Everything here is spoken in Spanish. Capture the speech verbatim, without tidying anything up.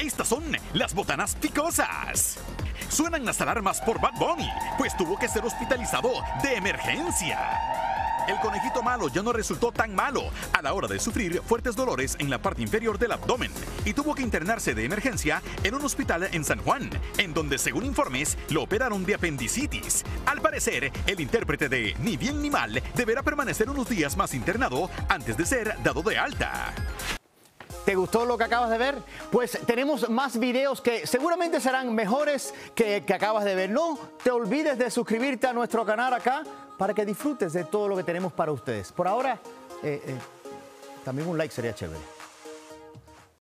Estas son las botanas picosas. Suenan las alarmas por Bad Bunny, pues tuvo que ser hospitalizado de emergencia. El conejito malo ya no resultó tan malo a la hora de sufrir fuertes dolores en la parte inferior del abdomen y tuvo que internarse de emergencia en un hospital en San Juan, en donde, según informes, lo operaron de apendicitis. Al parecer, el intérprete de Ni Bien Ni Mal deberá permanecer unos días más internado antes de ser dado de alta. ¿Te gustó lo que acabas de ver? Pues tenemos más videos que seguramente serán mejores que el que acabas de ver. No te olvides de suscribirte a nuestro canal acá para que disfrutes de todo lo que tenemos para ustedes. Por ahora, eh, eh, también un like sería chévere.